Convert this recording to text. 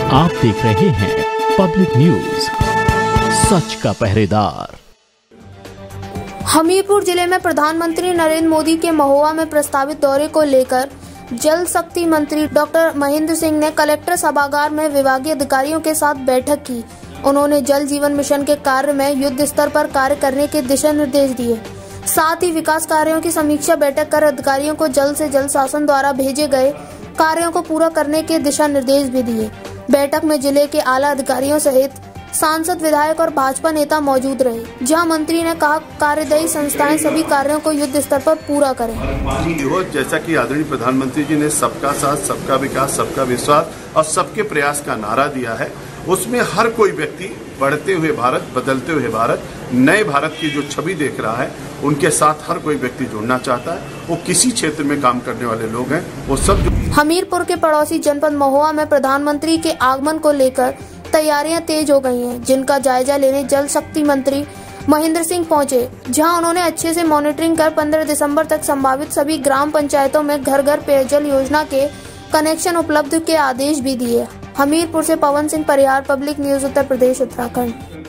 आप देख रहे हैं पब्लिक न्यूज, सच का पहरेदार। हमीरपुर जिले में प्रधानमंत्री नरेंद्र मोदी के महोबा में प्रस्तावित दौरे को लेकर जल शक्ति मंत्री डॉक्टर महेंद्र सिंह ने कलेक्टर सभागार में विभागीय अधिकारियों के साथ बैठक की। उन्होंने जल जीवन मिशन के कार्य में युद्ध स्तर पर कार्य करने के दिशा निर्देश दिए। साथ ही विकास कार्यों की समीक्षा बैठक कर अधिकारियों को जल्द से जल्द शासन द्वारा भेजे गए कार्यों को पूरा करने के दिशा निर्देश भी दिए। बैठक में जिले के आला अधिकारियों सहित सांसद, विधायक और भाजपा नेता मौजूद रहे, जहां मंत्री ने कहा कार्यदायी संस्थाएं सभी कार्यों को युद्ध स्तर पर पूरा करें। जैसा कि आदरणीय प्रधानमंत्री जी ने सबका साथ, सबका विकास, सबका विश्वास और सबके प्रयास का नारा दिया है, उसमें हर कोई व्यक्ति बढ़ते हुए भारत, बदलते हुए भारत, नए भारत की जो छवि देख रहा है, उनके साथ हर कोई व्यक्ति जुड़ना चाहता है। वो किसी क्षेत्र में काम करने वाले लोग हैं, वो सब। हमीरपुर के पड़ोसी जनपद महोबा में प्रधानमंत्री के आगमन को लेकर तैयारियां तेज हो गई हैं, जिनका जायजा लेने जल शक्ति मंत्री महेंद्र सिंह पहुंचे, जहां उन्होंने अच्छे से मॉनिटरिंग कर 15 दिसंबर तक संभावित सभी ग्राम पंचायतों में घर घर पेयजल योजना के कनेक्शन उपलब्ध के आदेश भी दिए। हमीरपुर से पवन सिंह परिहार, पब्लिक न्यूज, उत्तर प्रदेश, उत्तराखंड।